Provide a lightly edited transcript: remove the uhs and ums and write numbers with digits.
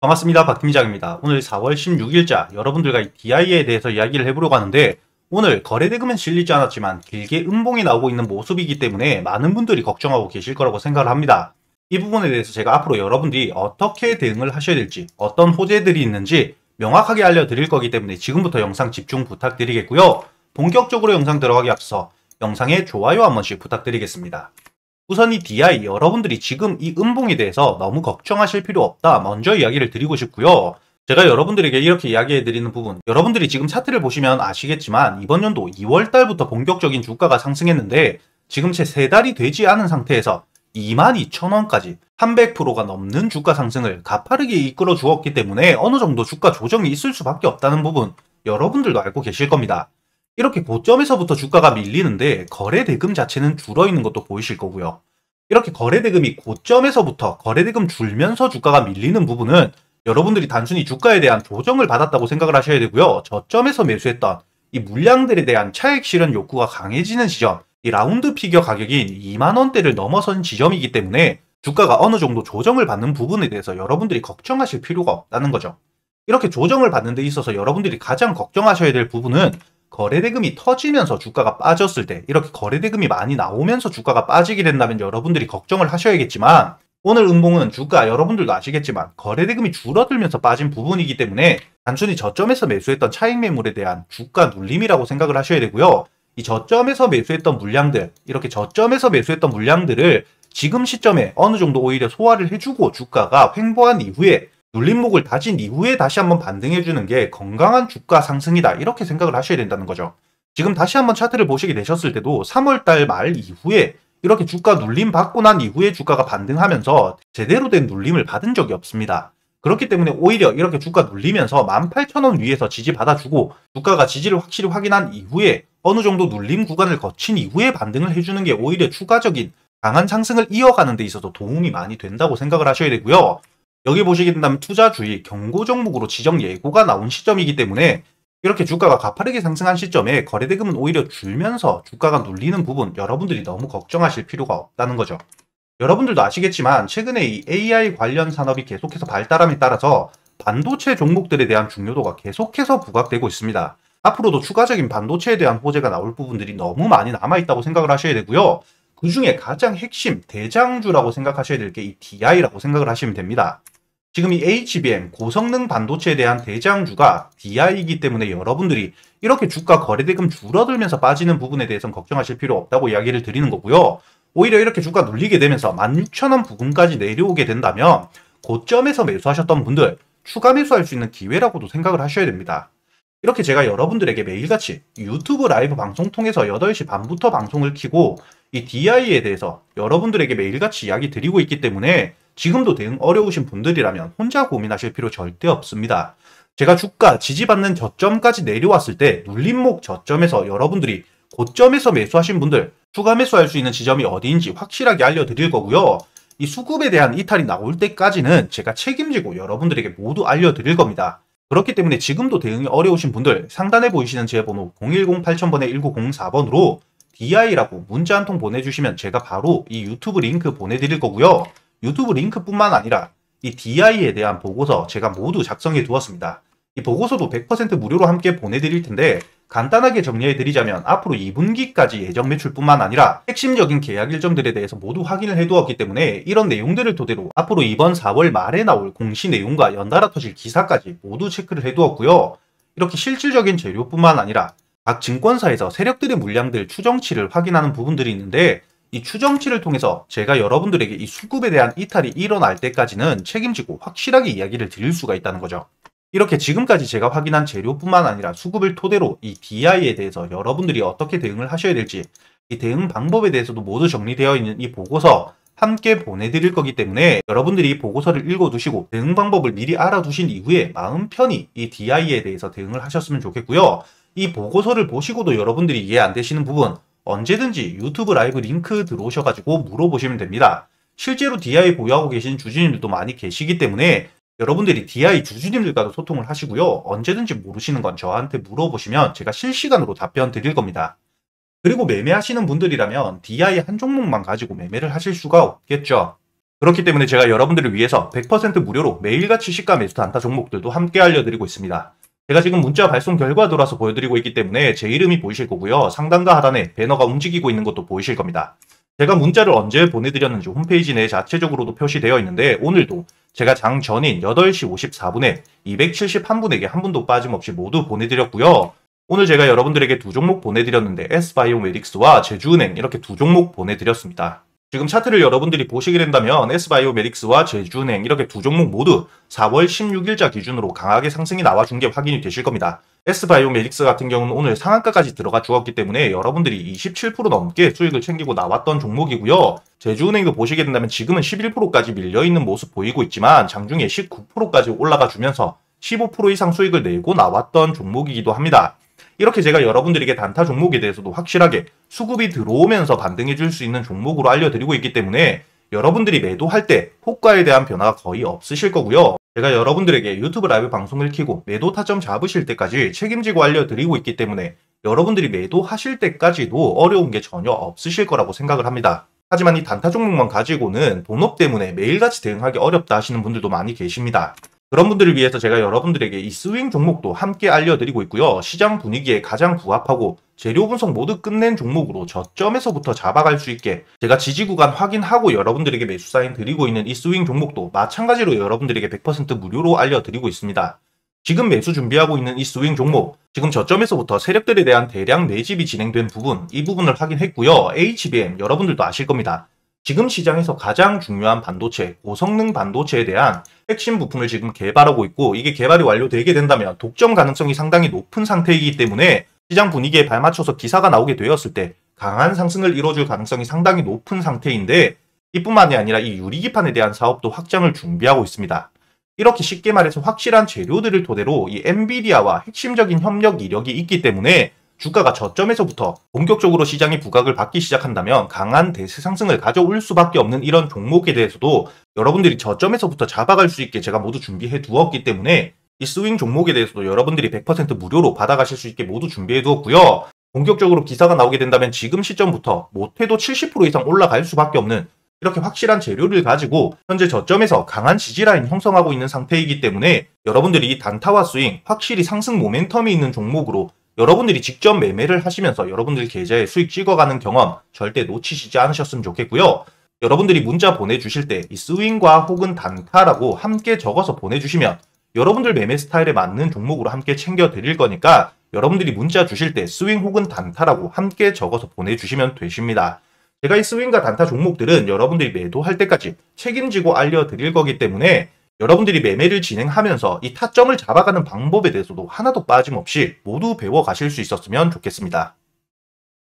반갑습니다. 박 팀장입니다. 오늘 4월 16일자 여러분들과 이 DI에 대해서 이야기를 해보려고 하는데, 오늘 거래대금은 실리지 않았지만 길게 음봉이 나오고 있는 모습이기 때문에 많은 분들이 걱정하고 계실 거라고 생각을 합니다. 이 부분에 대해서 제가 앞으로 여러분들이 어떻게 대응을 하셔야 될지, 어떤 호재들이 있는지 명확하게 알려드릴 거기 때문에 지금부터 영상 집중 부탁드리겠고요. 본격적으로 영상 들어가기 앞서 영상에 좋아요 한 번씩 부탁드리겠습니다. 우선 이 DI, 여러분들이 지금 이 음봉에 대해서 너무 걱정하실 필요 없다, 먼저 이야기를 드리고 싶고요. 제가 여러분들에게 이렇게 이야기해 드리는 부분, 여러분들이 지금 차트를 보시면 아시겠지만 이번 연도 2월달부터 본격적인 주가가 상승했는데, 지금 채 3달이 되지 않은 상태에서 22,000원까지 300%가 넘는 주가 상승을 가파르게 이끌어 주었기 때문에 어느 정도 주가 조정이 있을 수밖에 없다는 부분, 여러분들도 알고 계실 겁니다. 이렇게 고점에서부터 주가가 밀리는데 거래대금 자체는 줄어있는 것도 보이실 거고요. 이렇게 거래대금이 고점에서부터 거래대금 줄면서 주가가 밀리는 부분은 여러분들이 단순히 주가에 대한 조정을 받았다고 생각을 하셔야 되고요. 저점에서 매수했던 이 물량들에 대한 차익 실현 욕구가 강해지는 지점, 이 라운드 피겨 가격인 2만원대를 넘어선 지점이기 때문에 주가가 어느 정도 조정을 받는 부분에 대해서 여러분들이 걱정하실 필요가 없다는 거죠. 이렇게 조정을 받는 데 있어서 여러분들이 가장 걱정하셔야 될 부분은 거래대금이 터지면서 주가가 빠졌을 때, 이렇게 거래대금이 많이 나오면서 주가가 빠지게 된다면 여러분들이 걱정을 하셔야겠지만, 오늘 음봉은 주가 여러분들도 아시겠지만 거래대금이 줄어들면서 빠진 부분이기 때문에 단순히 저점에서 매수했던 차익 매물에 대한 주가 눌림이라고 생각을 하셔야 되고요. 이 저점에서 매수했던 물량들, 이렇게 저점에서 매수했던 물량들을 지금 시점에 어느 정도 오히려 소화를 해주고 주가가 횡보한 이후에, 눌림목을 다진 이후에 다시 한번 반등해주는 게 건강한 주가 상승이다, 이렇게 생각을 하셔야 된다는 거죠. 지금 다시 한번 차트를 보시게 되셨을 때도 3월달 말 이후에 이렇게 주가 눌림 받고 난 이후에 주가가 반등하면서 제대로 된 눌림을 받은 적이 없습니다. 그렇기 때문에 오히려 이렇게 주가 눌리면서 18,000원 위에서 지지 받아주고 주가가 지지를 확실히 확인한 이후에 어느 정도 눌림 구간을 거친 이후에 반등을 해주는 게 오히려 추가적인 강한 상승을 이어가는 데 있어서 도움이 많이 된다고 생각을 하셔야 되고요. 여기 보시게 된다면 투자주의 경고 종목으로 지정 예고가 나온 시점이기 때문에 이렇게 주가가 가파르게 상승한 시점에 거래대금은 오히려 줄면서 주가가 눌리는 부분, 여러분들이 너무 걱정하실 필요가 없다는 거죠. 여러분들도 아시겠지만 최근에 이 AI 관련 산업이 계속해서 발달함에 따라서 반도체 종목들에 대한 중요도가 계속해서 부각되고 있습니다. 앞으로도 추가적인 반도체에 대한 호재가 나올 부분들이 너무 많이 남아있다고 생각을 하셔야 되고요. 그 중에 가장 핵심 대장주라고 생각하셔야 될 게 이 DI라고 생각을 하시면 됩니다. 지금 이 HBM 고성능 반도체에 대한 대장주가 DI이기 때문에 여러분들이 이렇게 주가 거래대금 줄어들면서 빠지는 부분에 대해서는 걱정하실 필요 없다고 이야기를 드리는 거고요. 오히려 이렇게 주가 눌리게 되면서 16,000원 부근까지 내려오게 된다면 고점에서 매수하셨던 분들 추가 매수할 수 있는 기회라고도 생각을 하셔야 됩니다. 이렇게 제가 여러분들에게 매일같이 유튜브 라이브 방송 통해서 8시 반부터 방송을 켜고 이 DI에 대해서 여러분들에게 매일같이 이야기 드리고 있기 때문에 지금도 대응 어려우신 분들이라면 혼자 고민하실 필요 절대 없습니다. 제가 주가 지지받는 저점까지 내려왔을 때 눌림목 저점에서 여러분들이 고점에서 매수하신 분들 추가 매수할 수 있는 지점이 어디인지 확실하게 알려드릴 거고요. 이 수급에 대한 이탈이 나올 때까지는 제가 책임지고 여러분들에게 모두 알려드릴 겁니다. 그렇기 때문에 지금도 대응이 어려우신 분들 상단에 보이시는 제 번호 010-8000-1904번으로 DI라고 문자 한 통 보내주시면 제가 바로 이 유튜브 링크 보내드릴 거고요. 유튜브 링크뿐만 아니라 이 DI에 대한 보고서 제가 모두 작성해 두었습니다. 이 보고서도 100% 무료로 함께 보내드릴 텐데 간단하게 정리해 드리자면 앞으로 2분기까지 예정 매출뿐만 아니라 핵심적인 계약 일정들에 대해서 모두 확인을 해 두었기 때문에 이런 내용들을 토대로 앞으로 이번 4월 말에 나올 공시 내용과 연달아 터질 기사까지 모두 체크를 해 두었고요. 이렇게 실질적인 재료뿐만 아니라 각 증권사에서 세력들의 물량들 추정치를 확인하는 부분들이 있는데 이 추정치를 통해서 제가 여러분들에게 이 수급에 대한 이탈이 일어날 때까지는 책임지고 확실하게 이야기를 드릴 수가 있다는 거죠. 이렇게 지금까지 제가 확인한 재료뿐만 아니라 수급을 토대로 이 DI에 대해서 여러분들이 어떻게 대응을 하셔야 될지, 이 대응 방법에 대해서도 모두 정리되어 있는 이 보고서 함께 보내드릴 거기 때문에 여러분들이 이 보고서를 읽어두시고 대응 방법을 미리 알아두신 이후에 마음 편히 이 DI에 대해서 대응을 하셨으면 좋겠고요. 이 보고서를 보시고도 여러분들이 이해 안 되시는 부분 언제든지 유튜브 라이브 링크 들어오셔가지고 물어보시면 됩니다. 실제로 DI 보유하고 계신 주주님들도 많이 계시기 때문에 여러분들이 DI 주주님들과도 소통을 하시고요. 언제든지 모르시는 건 저한테 물어보시면 제가 실시간으로 답변 드릴 겁니다. 그리고 매매하시는 분들이라면 DI 한 종목만 가지고 매매를 하실 수가 없겠죠. 그렇기 때문에 제가 여러분들을 위해서 100% 무료로 매일같이 시가 매수 단타 종목들도 함께 알려드리고 있습니다. 제가 지금 문자 발송 결과 돌아서 보여드리고 있기 때문에 제 이름이 보이실 거고요. 상단과 하단에 배너가 움직이고 있는 것도 보이실 겁니다. 제가 문자를 언제 보내드렸는지 홈페이지 내 자체적으로도 표시되어 있는데 오늘도 제가 장 전인 8시 54분에 271분에게 한 분도 빠짐없이 모두 보내드렸고요. 오늘 제가 여러분들에게 두 종목 보내드렸는데 S바이오메딕스와 제주은행 이렇게 두 종목 보내드렸습니다. 지금 차트를 여러분들이 보시게 된다면 S바이오메딕스와 제주은행 이렇게 두 종목 모두 4월 16일자 기준으로 강하게 상승이 나와준 게 확인이 되실 겁니다. S바이오메딕스 같은 경우는 오늘 상한가까지 들어가 주었기 때문에 여러분들이 27% 넘게 수익을 챙기고 나왔던 종목이고요. 제주은행도 보시게 된다면 지금은 11%까지 밀려있는 모습 보이고 있지만 장중에 19%까지 올라가 주면서 15% 이상 수익을 내고 나왔던 종목이기도 합니다. 이렇게 제가 여러분들에게 단타 종목에 대해서도 확실하게 수급이 들어오면서 반등해 줄 수 있는 종목으로 알려드리고 있기 때문에 여러분들이 매도할 때 호가에 대한 변화가 거의 없으실 거고요. 제가 여러분들에게 유튜브 라이브 방송을 켜고 매도 타점 잡으실 때까지 책임지고 알려드리고 있기 때문에 여러분들이 매도하실 때까지도 어려운 게 전혀 없으실 거라고 생각을 합니다. 하지만 이 단타 종목만 가지고는 본업 때문에 매일같이 대응하기 어렵다 하시는 분들도 많이 계십니다. 그런 분들을 위해서 제가 여러분들에게 이 스윙 종목도 함께 알려드리고 있고요. 시장 분위기에 가장 부합하고 재료 분석 모두 끝낸 종목으로 저점에서부터 잡아갈 수 있게 제가 지지 구간 확인하고 여러분들에게 매수 사인 드리고 있는 이 스윙 종목도 마찬가지로 여러분들에게 100% 무료로 알려드리고 있습니다. 지금 매수 준비하고 있는 이 스윙 종목, 지금 저점에서부터 세력들에 대한 대량 매집이 진행된 부분, 이 부분을 확인했고요. HBM 여러분들도 아실 겁니다. 지금 시장에서 가장 중요한 반도체, 고성능 반도체에 대한 핵심 부품을 지금 개발하고 있고 이게 개발이 완료되게 된다면 독점 가능성이 상당히 높은 상태이기 때문에 시장 분위기에 발맞춰서 기사가 나오게 되었을 때 강한 상승을 이뤄줄 가능성이 상당히 높은 상태인데 이뿐만이 아니라 이 유리기판에 대한 사업도 확장을 준비하고 있습니다. 이렇게 쉽게 말해서 확실한 재료들을 토대로 이 엔비디아와 핵심적인 협력 이력이 있기 때문에 주가가 저점에서부터 본격적으로 시장이 부각을 받기 시작한다면 강한 대세 상승을 가져올 수밖에 없는 이런 종목에 대해서도 여러분들이 저점에서부터 잡아갈 수 있게 제가 모두 준비해 두었기 때문에 이 스윙 종목에 대해서도 여러분들이 100% 무료로 받아가실 수 있게 모두 준비해 두었고요. 본격적으로 기사가 나오게 된다면 지금 시점부터 못해도 70% 이상 올라갈 수밖에 없는 이렇게 확실한 재료를 가지고 현재 저점에서 강한 지지라인 형성하고 있는 상태이기 때문에 여러분들이 단타와 스윙 확실히 상승 모멘텀이 있는 종목으로 여러분들이 직접 매매를 하시면서 여러분들 계좌에 수익 찍어가는 경험 절대 놓치시지 않으셨으면 좋겠고요. 여러분들이 문자 보내주실 때 이 스윙과 혹은 단타라고 함께 적어서 보내주시면 여러분들 매매 스타일에 맞는 종목으로 함께 챙겨드릴 거니까 여러분들이 문자 주실 때 스윙 혹은 단타라고 함께 적어서 보내주시면 되십니다. 제가 이 스윙과 단타 종목들은 여러분들이 매도할 때까지 책임지고 알려드릴 거기 때문에 여러분들이 매매를 진행하면서 이 타점을 잡아가는 방법에 대해서도 하나도 빠짐없이 모두 배워가실 수 있었으면 좋겠습니다.